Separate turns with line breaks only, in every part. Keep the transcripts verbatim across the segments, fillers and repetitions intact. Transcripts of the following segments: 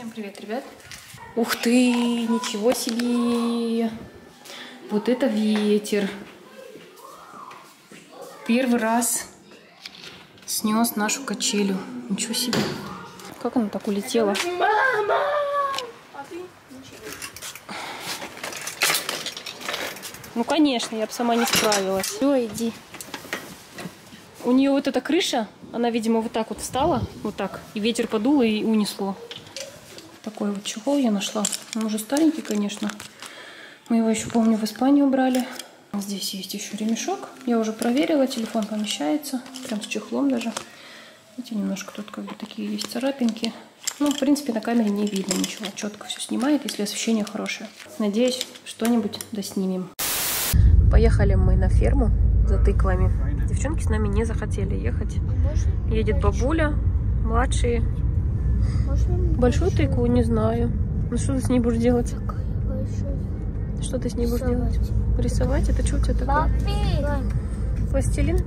Всем привет, ребят! Ух ты, ничего себе! Вот это ветер! Первый раз снес нашу качелю. Ничего себе! Как она так улетела? Мама! Ну, конечно, я бы сама не справилась. Все, иди. У нее вот эта крыша, она, видимо, вот так вот встала, вот так, и ветер подул и унесло. Такой вот чехол я нашла. Он уже старенький, конечно. Мы его еще, помню, в Испанию брали. Здесь есть еще ремешок. Я уже проверила, телефон помещается. Прям с чехлом даже. Видите, немножко тут как бы такие есть царапинки. Ну, в принципе, на камере не видно ничего. Четко все снимает, если освещение хорошее. Надеюсь, что-нибудь доснимем. Поехали мы на ферму за тыквами. Девчонки с нами не захотели ехать. Едет бабуля, младшие. Большую тыкву не знаю. Ну что ты с ней будешь делать? Что ты с ней будешь делать? Рисовать? Это что у тебя такое? Пластилин?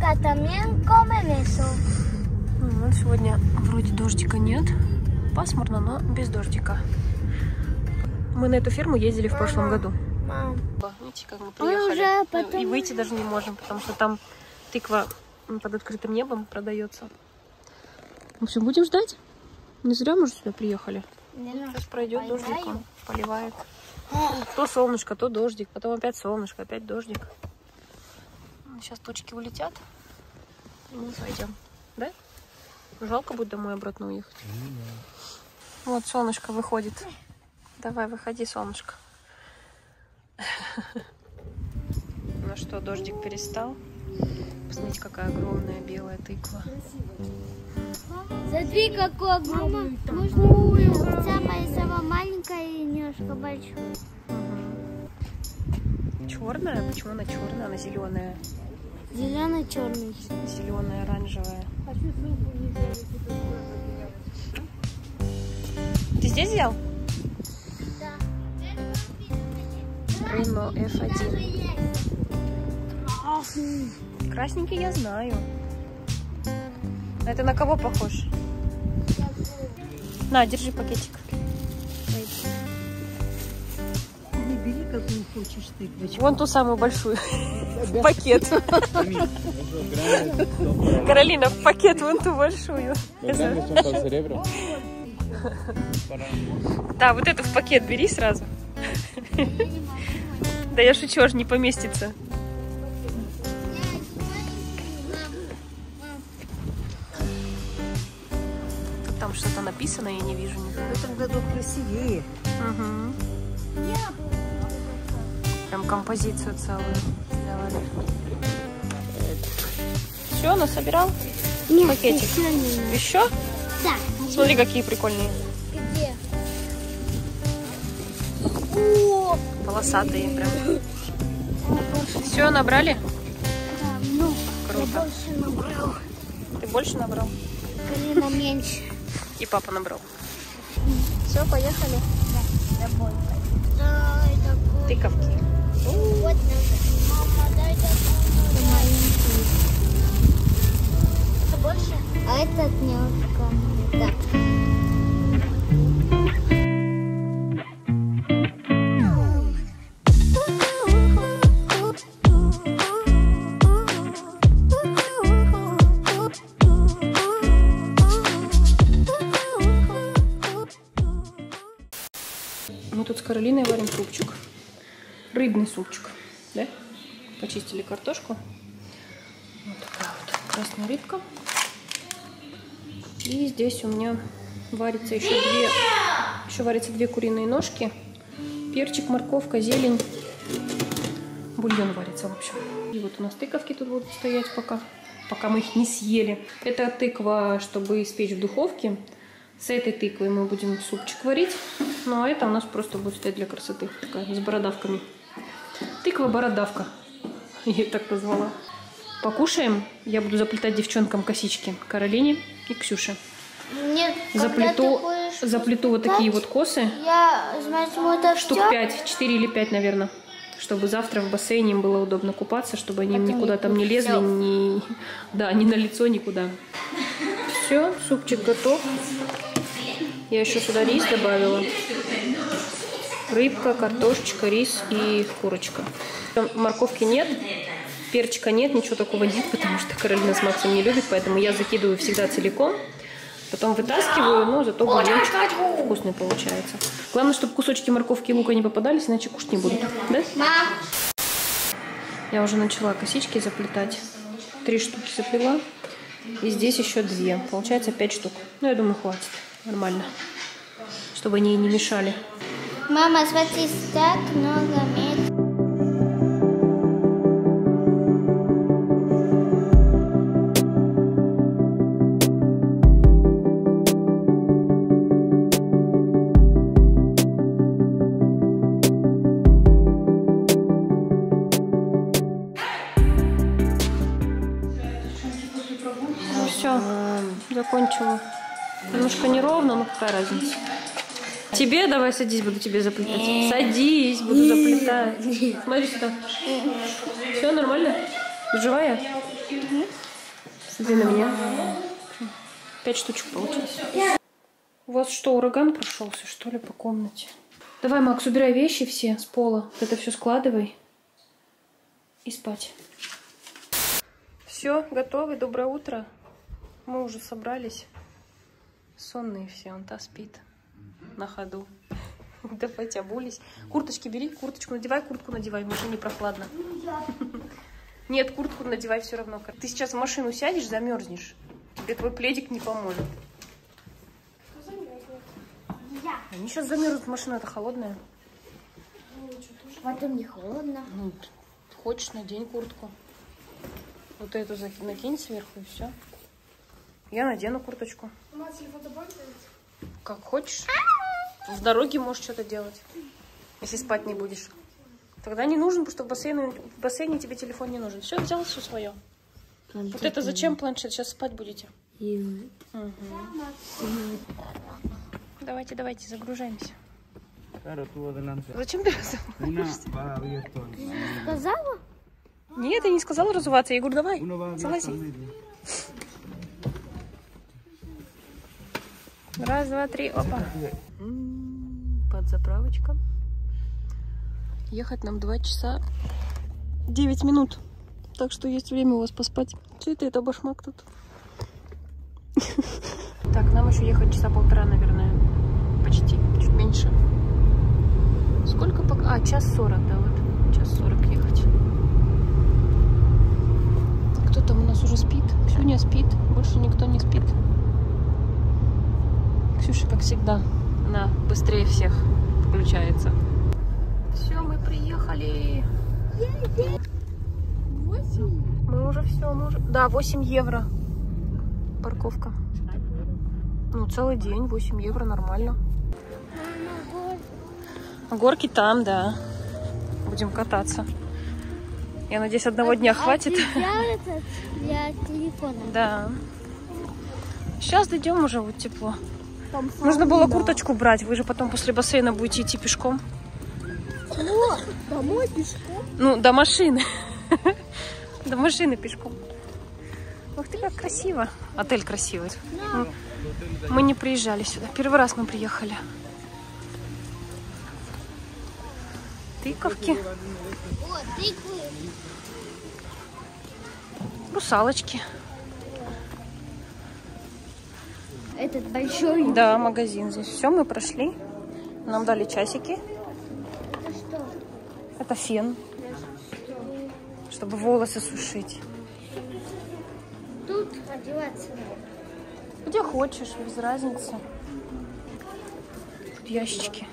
Вот сегодня вроде дождика нет. Пасмурно, но без дождика. Мы на эту ферму ездили в прошлом году. Видите, как мы приехали. Потом... И выйти даже не можем, потому что там тыква под открытым небом продается. В общем, будем ждать. Не зря мы же сюда приехали. Сейчас пройдет дождик, он поливает. То солнышко, то дождик, потом опять солнышко, опять дождик. Сейчас тучки улетят, и мы пойдем. Да? Жалко будет домой обратно уехать. Вот солнышко выходит. Давай, выходи, солнышко. Ну что, дождик перестал. Посмотрите, какая огромная белая тыква.
Смотри, какой огромный. Можно самая-самая маленькая и немножко большая.
Угу. Черная? Почему она черная? Она зеленая.
Зеленая, черная.
Зеленая, оранжевая. Ты здесь взял? Рено эф один. Красненький я знаю. Это на кого похож? На, держи пакетик.
Не бери, какую хочешь ты.
Вон ту самую большую. В пакет. Каролина, в пакет вон ту большую. Да, вот эту в пакет бери сразу. Да я шучу, аж не поместится. Там что-то написано, я не вижу.
В этом году красивее.
Угу. Прям композицию целую сделали. Все, насобирал?
Нет,
пакетик.
Еще? Не...
еще?
Да.
Смотри, какие прикольные.
Где? О!
Полосатые прям. Все, набрали?
Да, ну,
круто.
Я больше набрал.
Ты больше набрал?
Карина меньше.
И папа набрал. Все, поехали.
Да, домой. Дай такой.
Тыковки.
Вот, мама, дай такой маленький. Это больше? А этот немножко. Да.
Мы тут с Каролиной варим супчик. Рыбный супчик. Да? Почистили картошку. Вот такая вот красная рыбка. И здесь у меня варится еще две, еще варятся две куриные ножки. Перчик, морковка, зелень. Бульон варится, в общем. И вот у нас тыковки тут будут стоять пока, пока мы их не съели. Это тыква, чтобы испечь в духовке. С этой тыквой мы будем супчик варить. Ну а это у нас просто будет стоять для красоты. Такая, с бородавками. Тыква-бородавка. Я так назвала. Покушаем. Я буду заплетать девчонкам косички. Каролине и Ксюше.
Нет,
заплету, заплету вот такие вот косы.
Я возьму это
штук пять, четыре или пять, наверное. Чтобы завтра в бассейне им было удобно купаться, чтобы они Потом никуда там не лезли, ни, да, ни на лицо, никуда. Все, супчик готов. Я еще сюда рис добавила. Рыбка, картошечка, рис и курочка. Морковки нет, перчика нет, ничего такого нет, потому что Каролина с Максом не любит, поэтому я закидываю всегда целиком. Потом вытаскиваю, но зато бульончик вкусный получается. Главное, чтобы кусочки морковки и лука не попадались, иначе кушать не будут. Да?
Мам!
Я уже начала косички заплетать. Три штуки заплела. И здесь еще две. Получается пять штук. Ну, я думаю, хватит. Нормально. Чтобы они не мешали.
Мама, смотри, так много медь.
Ну все, закончила. Немножко неровно, но какая разница. Тебе давай садись, буду тебе заплетать. Садись, буду заплетать. Смотри сюда. Все нормально? Живая? Смотри на меня. Пять штучек получилось. У вас что, ураган прошелся, что ли, по комнате? Давай, Макс, убирай вещи все с пола. Вот это все складывай. И спать. Все, готовы. Доброе утро. Мы уже собрались. Сонные все, он та спит. На ходу. Давайте обулись. Курточки бери, курточку надевай, куртку надевай, в машине прохладно. Нет, куртку надевай все равно. Ты сейчас в машину сядешь, замерзнешь. Тебе твой пледик не поможет. Они сейчас замерзнут, машина это холодная.
Потом не холодно.
Ну, хочешь, надень куртку. Вот эту накинь сверху и все. Я надену курточку. Как хочешь. В дороге можешь что-то делать, если спать не будешь. Тогда не нужен, потому что в бассейне, в бассейне тебе телефон не нужен. Все, взял все свое. Планшет. Вот это зачем планшет? Сейчас спать будете. Угу. Давайте, давайте, загружаемся. Зачем ты разуваешься?
Сказала?
Нет, я не сказала разуваться. Я говорю, давай, залази. Раз, два, три, опа. Под заправочка. Ехать нам два часа девять минут. Так что есть время у вас поспать. Что это, это башмак тут? Так, нам еще ехать часа полтора, наверное. Почти, чуть меньше. Сколько пока? А, час сорок, да, вот. Час сорок ехать. Кто там у нас уже спит? Ксюня спит. Больше никто не спит. Ксюша, как всегда, она быстрее всех включается. Все, мы приехали. Мы уже все, мы уже... Да, восемь евро. Парковка. Ну, целый день, восемь евро, нормально. Горки там, да. Будем кататься. Я надеюсь, одного а, дня а хватит.
Этот для телефона.
Да. Сейчас дойдем уже, вот тепло.
Там
Нужно было
да.
курточку брать. Вы же потом после бассейна будете идти пешком.
О, домой пешком?
Ну, до машины. До машины пешком. Ух ты, как красиво. Отель красивый. Мы, мы не приезжали сюда. Первый раз мы приехали. Тыковки.
О, тыквы.
Русалочки.
Этот большой.
Да, магазин здесь. Все, мы прошли. Нам дали часики.
Это что?
Это фен. Чтобы волосы сушить.
Тут одеваться надо.
Где хочешь, без разницы. Тут ящички.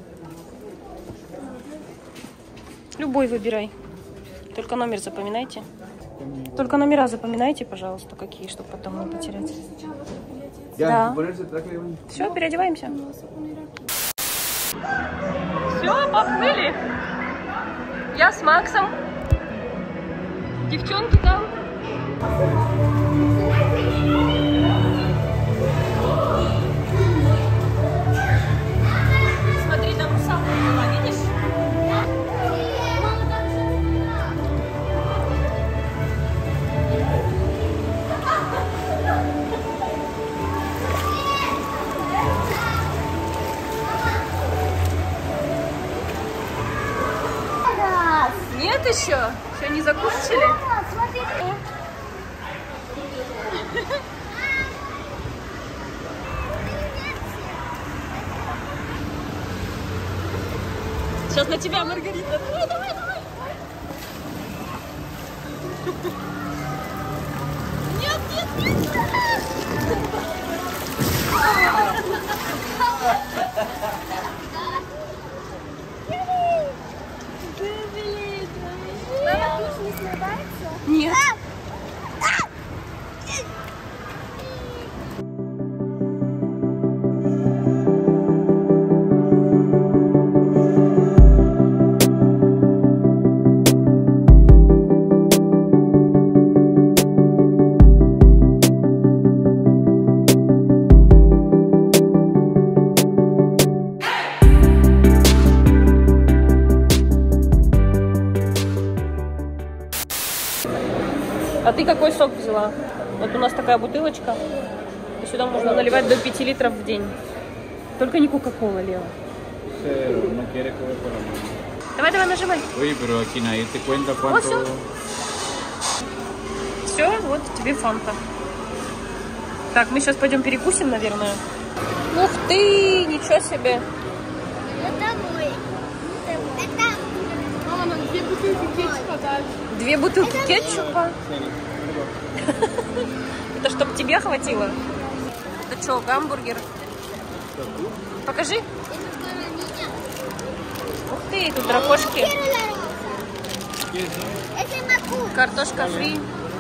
Любой выбирай. Только номер запоминайте. Только номера запоминайте, пожалуйста, какие, чтобы потом не потерять. Да. Все, переодеваемся. Все, поплыли. Я с Максом. Девчонки там. Смотри, там русалка была, видишь? еще? Еще не закончили? Сейчас на тебя, Маргарита. Давай, давай, давай. Нет, нет, нет.
Мама тоже не срывается?
Нет. А ты какой сок взяла? Вот у нас такая бутылочка. И сюда можно наливать до пяти литров в день. Только не кока-кола, Лео. Давай, давай, нажимай.
Oye, pero aquí nadie te cuenta
Вот
cuánto...
все. Все, вот тебе фанта. Так, мы сейчас пойдем перекусим, наверное. Ух ты, ничего себе.
Это мой. Это...
Мама, нам две бутылки кетчупа дать.
Две бутылки кетчупа. Это чтоб тебе хватило? Это что, гамбургер? Покажи. Ух ты, тут дракошки.
Это маку.
Картошка фри.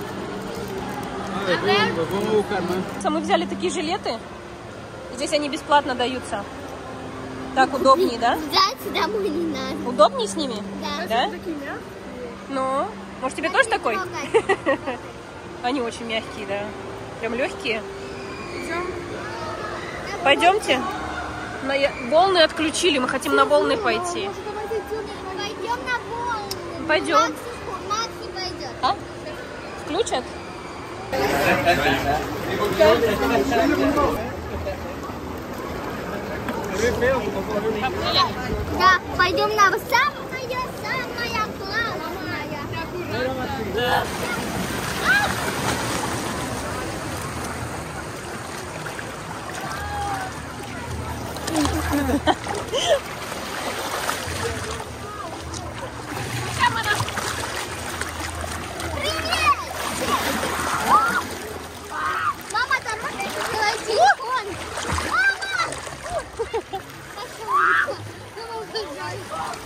Мы взяли такие жилеты. Здесь они бесплатно даются. Так удобнее, да?
Взять домой не надо.
Удобнее с ними?
Да.
Да?
Такие мягкие.
Ну, может тебе тоже такой?
Трогай.
Они очень мягкие, да. Прям легкие. Пойдемте. На я- волны отключили, мы хотим на волны пойти.
Пойдем на волны.
Пойдем.
Макс, Макс не пойдет.
А? Включат?
Да, пойдем на самая, самая классная. Привет! Мама, дорогой сделай телефон. Мама! Мама, убежай.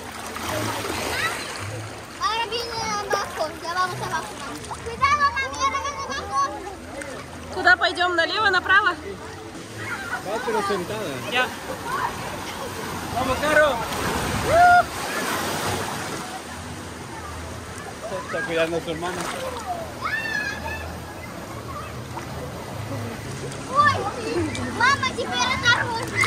Арабина балкон. Я вам собаку. Куда, мама? Я на балкон.
Куда пойдем? Налево, направо?
Pero sentada.
Я.
Vamos, Caro. Está cuidando a su hermano.
Ой, мама, теперь осторожно.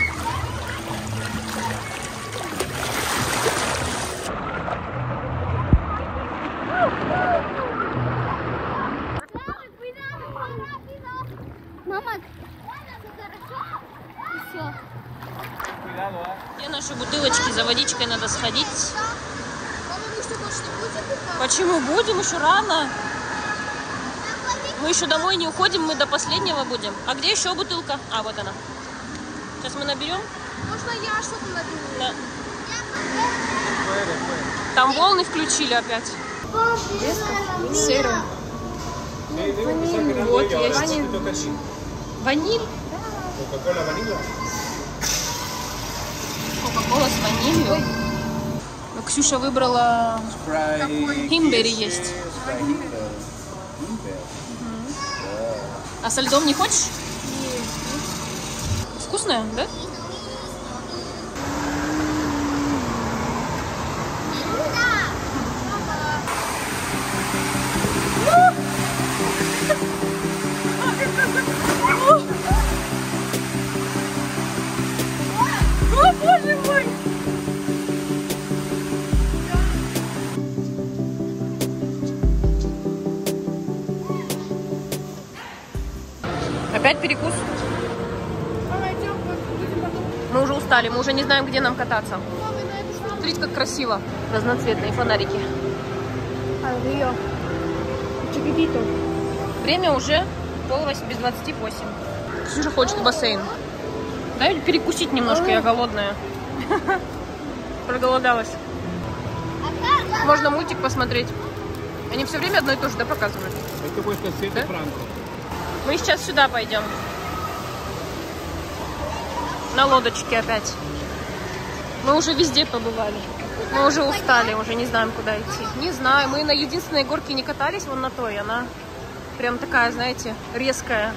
Мама, все хорошо? Все.
Cuidado, ¿eh?
Где наши бутылочки? За водичкой надо сходить.
Мама, мы что, больше не будем купать?
Почему будем? Еще рано. Мы еще домой не уходим, мы до последнего будем. А где еще бутылка? А, вот она. Сейчас мы наберем.
Можно я что-то наберу?
Да. Там волны включили опять. Сыром. Вот есть. Ваниль.
Coca-Cola vanilla.
Кока-кола с ванилью. Но Ксюша выбрала... Химбери есть. А со льдом не хочешь? Вкусная, да? О, боже мой! Опять перекус? Мы уже устали, мы уже не знаем, где нам кататься. Смотрите, как красиво. Разноцветные фонарики.
Рио. Чикитито.
Время уже пол восемь, без двадцати восемь. Ксюша хочет в бассейн. Дай перекусить немножко, я голодная. Проголодалась. Можно мультик посмотреть. Они все время одно и то же, да, показывают? Да? Мы сейчас сюда пойдем. На лодочке опять. Мы уже везде побывали. Мы уже устали, уже не знаем, куда идти. Не знаю, мы на единственной горке не катались, вон на той. Она прям такая, знаете, резкая.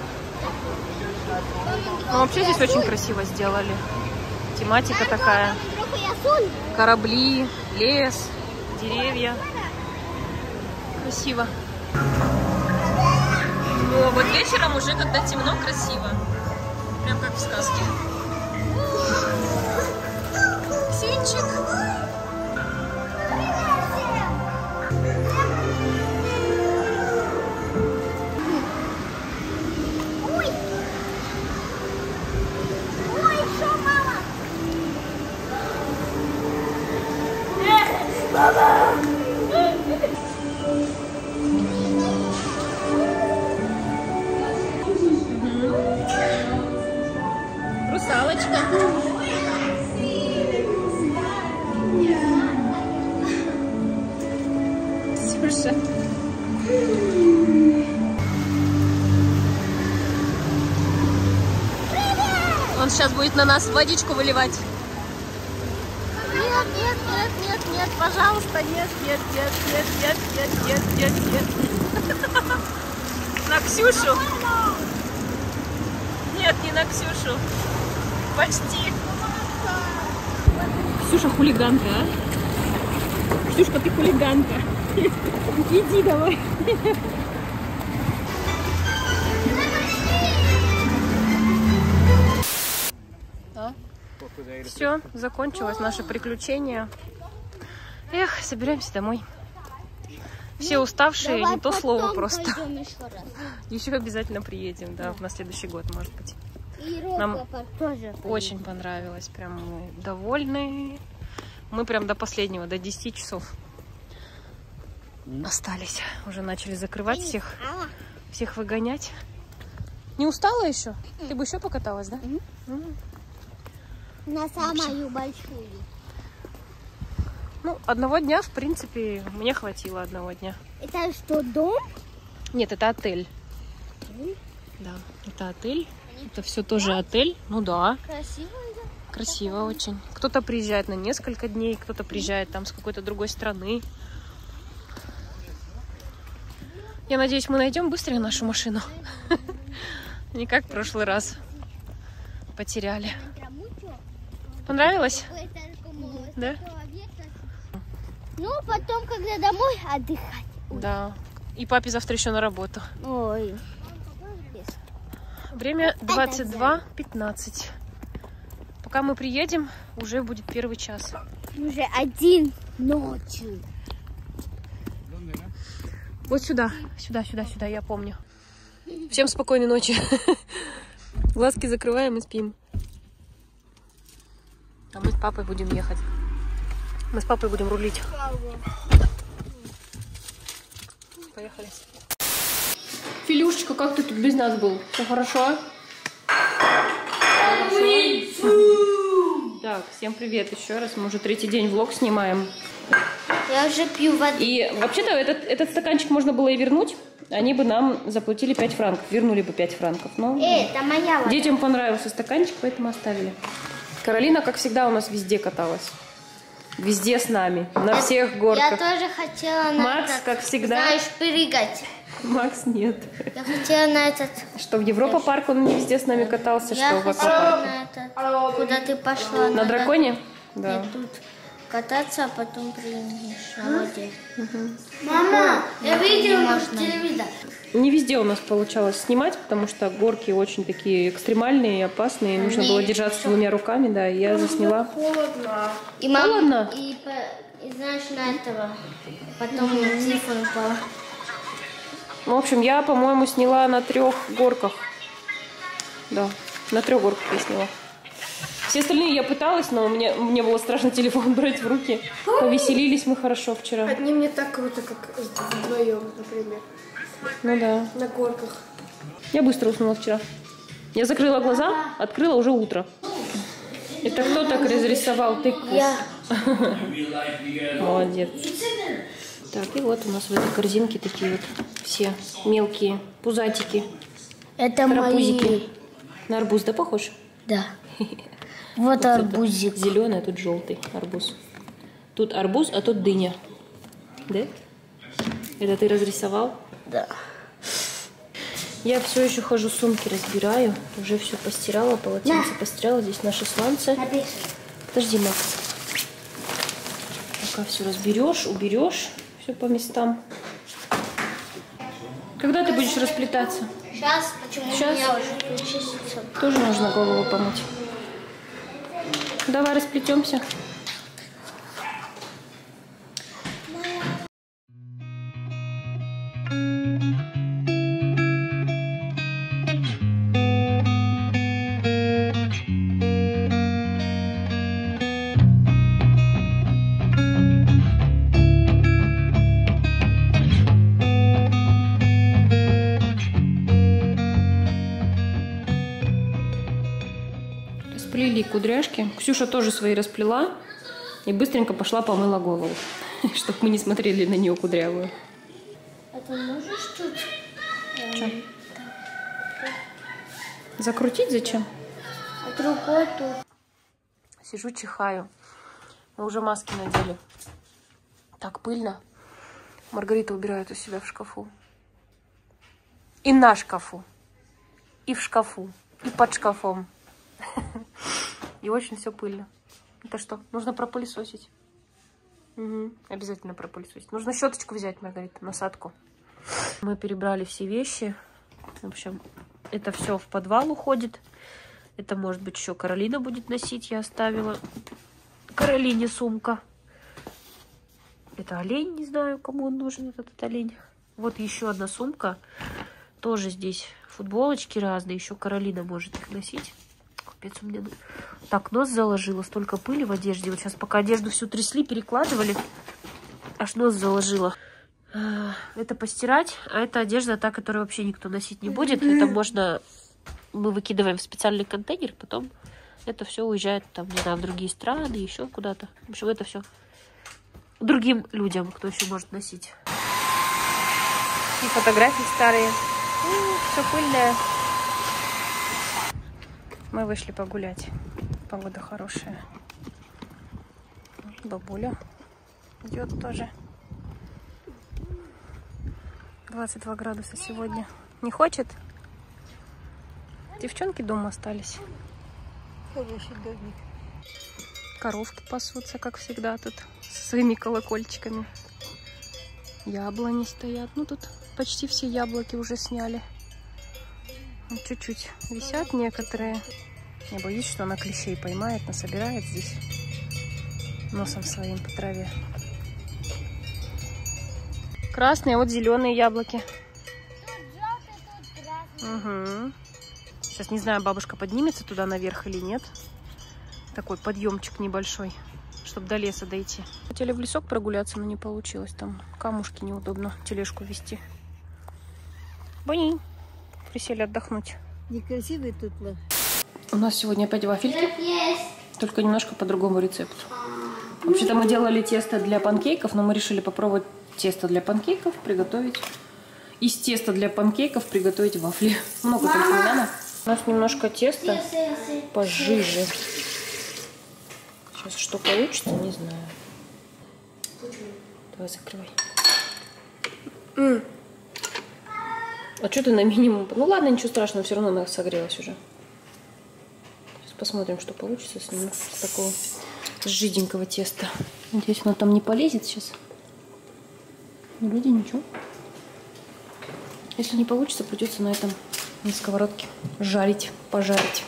Но вообще здесь очень красиво сделали. Тематика такая. Корабли, лес, деревья. Красиво. О, вот вечером уже, когда темно, красиво. Прям как в сказке. Синчик.
Ой! Ой, что, мама?
Русалочка. Слушай. Он сейчас будет на нас водичку выливать. Нет, нет, нет, нет, нет, пожалуйста, нет, нет, нет, нет, нет, нет, нет, нет, нет. На Ксюшу. Нет, не на Ксюшу. Почти. Ксюша хулиганка, а? Ксюшка, ты хулиганка. Иди давай. А? Все, закончилось наше приключение. Эх, собираемся домой. Все уставшие,
Давай
не то слово
потом
просто.
пойдем еще раз.
Еще обязательно приедем, да, на следующий год, может быть.
И
Нам
Рока тоже.
очень понравилось, прям мы довольны. Мы прям до последнего, до десяти часов остались. Уже начали закрывать всех,
Ала.
всех выгонять. Не устала еще? Ты бы еще покаталась, да?
На самую большую.
Ну, одного дня, в принципе, мне хватило одного дня.
Это что, дом?
Нет, это отель. Да, это отель. Это все тоже отель. Ну да,
Красиво, да?
красиво очень. Кто-то приезжает на несколько дней, кто-то приезжает там с какой-то другой страны. Я надеюсь, мы найдем быстрее нашу машину. Не как в прошлый раз. Потеряли. Понравилось? Да?
Ну, потом, когда домой, отдыхать.
Да. И папе завтра еще на работу.
Ой.
Время двадцать два пятнадцать. Пока мы приедем, уже будет первый час.
Уже один ночью.
Вот сюда, сюда, сюда, сюда, я помню. Всем спокойной ночи. Глазки закрываем и спим. А мы с папой будем ехать. Мы с папой будем рулить. Поехали. Филюшечка, как ты тут без нас был? Все хорошо? Так, всем привет еще раз. Мы уже третий день влог снимаем.
Я уже пью воду.
И вообще-то этот, этот стаканчик можно было и вернуть. Они бы нам заплатили пять франков. Вернули бы пять франков. Но
Эй, это моя вода.
детям понравился стаканчик, поэтому оставили. Каролина, как всегда, у нас везде каталась. Везде с нами. На
Я-
всех горках.
Я тоже хотела на
Макс,
этот,
как всегда.
знаешь, прыгать.
Макс нет.
Я хотела на этот...
Что в Европа парк он не везде с нами катался,
Я
что в
хотела
аквапарке.
на этот... Куда ты пошла?
На драконе? Да.
Нет, тут кататься, а потом прыгнешь на воде. Мама, я видела телевизор.
Не везде у нас получалось снимать, потому что горки очень такие экстремальные и опасные. Нужно было держаться двумя руками, да, и я засняла.
Холодно.
И мама,
Холодно?
и, по- и знаешь, на этого, потом на телефон упал.
Ну, в общем, я, по-моему, сняла на трех горках. Да, на трех горках я сняла. Все остальные я пыталась, но мне, мне было страшно телефон брать в руки. Повеселились мы хорошо вчера.
Одним не так круто, как вдвоем, например.
Ну да.
На горках.
Я быстро уснула вчера. Я закрыла глаза, открыла уже утро. Это кто так разрисовал тыкву?
Я.
Молодец. Так, и вот у нас в этой корзинке такие вот все мелкие пузатики.
Это
Карапузики.
мои.
На арбуз, да, похож?
Да. Вот арбузик.
Зеленый, а тут желтый арбуз. Тут арбуз, а тут дыня. Да? Это ты разрисовал?
Да.
Я все еще хожу, сумки разбираю. Уже все постирала, полотенце постирала. Здесь наши сланцы. Подожди, Макс. Пока все разберешь, уберешь все по местам. Когда ты будешь расплетаться?
Сейчас, почему
Сейчас?
у меня уже чистится.
Тоже нужно голову помыть. Давай расплетемся. Расплели кудряшки. Ксюша тоже свои расплела и быстренько пошла помыла голову, чтобы мы не смотрели на нее кудрявую.
А ты можешь тут?
Что? Закрутить зачем?
А другой тут.
Сижу, чихаю. Мы уже маски надели. Так пыльно. Маргарита убирает у себя в шкафу. И на шкафу. И в шкафу. И под шкафом. И очень все пыльно. Это что? Нужно пропылесосить. Угу. Обязательно пропылесосить. Нужно щеточку взять, Маргарита, насадку. Мы перебрали все вещи. В общем, это все в подвал уходит. Это, может быть, еще Каролина будет носить. Я оставила Каролине сумка. Это олень, не знаю, кому он нужен, этот, этот олень. Вот еще одна сумка. Тоже здесь футболочки разные. Еще Каролина может их носить. Капец у меня. Так, нос заложила. Столько пыли в одежде. Вот сейчас пока одежду всю трясли, перекладывали. Аж нос заложила. Это постирать. А это одежда та, которую вообще никто носить не будет. Это можно... Мы выкидываем в специальный контейнер. Потом это все уезжает там, не знаю, в другие страны, еще куда-то. В общем, это все другим людям, кто еще может носить. И фотографии старые. Все пыльное. Мы вышли погулять. Погода хорошая. Бабуля идет тоже. двадцать два градуса сегодня. Не хочет? Девчонки дома остались.
Хороший домик.
Коровки пасутся, как всегда, тут со своими колокольчиками. Яблони стоят. Ну, тут почти все яблоки уже сняли. Чуть-чуть висят некоторые. Я боюсь, что она клещей поймает, насобирает здесь носом своим по траве. Красные, вот зеленые яблоки. Угу. Сейчас не знаю, бабушка поднимется туда наверх или нет. Такой подъемчик небольшой, чтобы до леса дойти. Хотели в лесок прогуляться, но не получилось. Там камушки неудобно тележку вести. Бонни. Присели отдохнуть.
Некрасивый тут лав.
У нас сегодня опять вафельки, только немножко по другому рецепту. Вообще-то мы делали тесто для панкейков, но мы решили попробовать тесто для панкейков приготовить. Из теста для панкейков приготовить вафли. Много только не надо. У нас немножко теста пожиже. Сейчас что получится, не знаю. Давай закрывай. Mm. А что ты на минимум? Ну ладно, ничего страшного, все равно она согрелась уже. Сейчас посмотрим, что получится с ним. С такого с жиденького теста. Надеюсь, оно там не полезет сейчас. Вроде ничего. Если не получится, придется на этом на сковородке жарить, пожарить.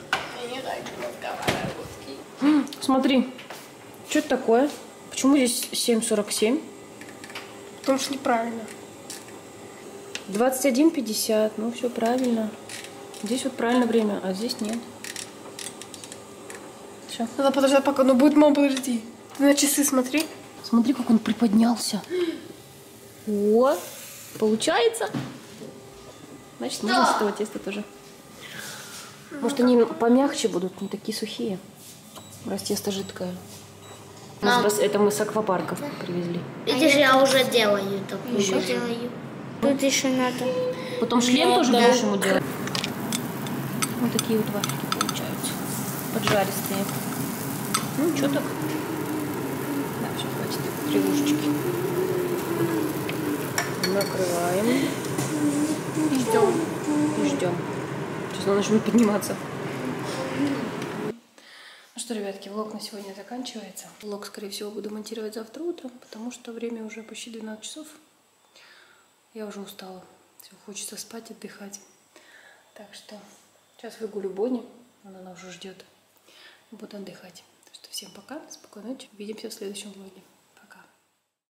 М-м, смотри, что это такое? Почему здесь семь сорок семь?
Потому что неправильно.
двадцать один пятьдесят, ну все правильно. Здесь вот правильное время, а здесь нет. Что?
Надо подождать, пока... Ну, будет, мама, подожди. Ты на часы смотри.
Смотри, как он приподнялся. О, получается. Значит, можно с этого теста тоже. Может, они помягче будут, не такие сухие. Раз тесто жидкое.
Мам.
Это мы с аквапарка привезли.
Видишь, я уже делаю такую. Еще делаю. Тут еще надо.
Потом шлем
Ну,
тоже
да.
будешь ему делать. Вот такие вот вафельки получаются. Поджаристые. Ну, что так? Да, все, хватит. Три ложечки. Накрываем.
И ждем.
И ждем. Сейчас он начнет подниматься. Ну что, ребятки, влог на сегодня заканчивается. Влог, скорее всего, буду монтировать завтра утром, потому что время уже почти двенадцать часов. Я уже устала. Все, хочется спать, отдыхать. Так что сейчас выгулю Бонни. Она нас уже ждет. Буду отдыхать. Так что всем пока, спокойной ночи. Увидимся в следующем влоге.